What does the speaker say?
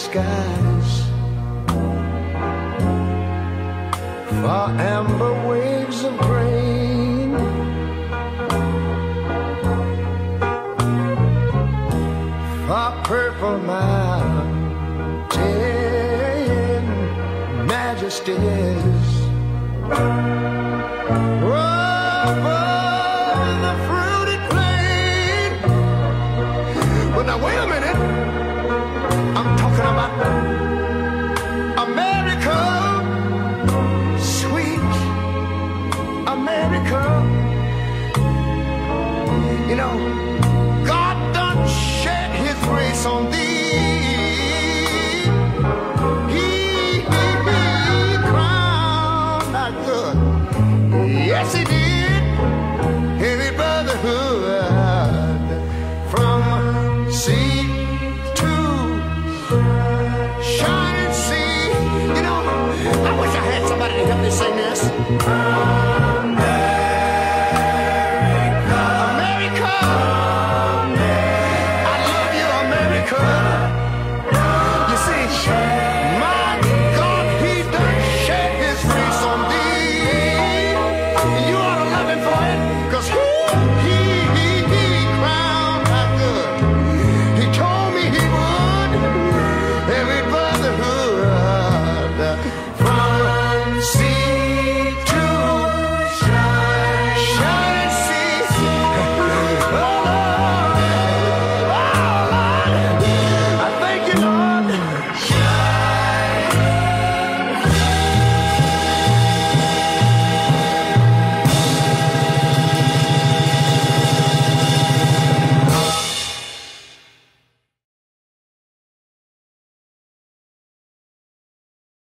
skies, for amber waves of grain, for purple mountain majesties. Now wait a minute, I'm talking about America, sweet America. You know, God done shed his grace on thee. He crowned our good. Yes, he did. Heavy brotherhood from sea to shining sea. You know, I wish I had somebody to help me sing this.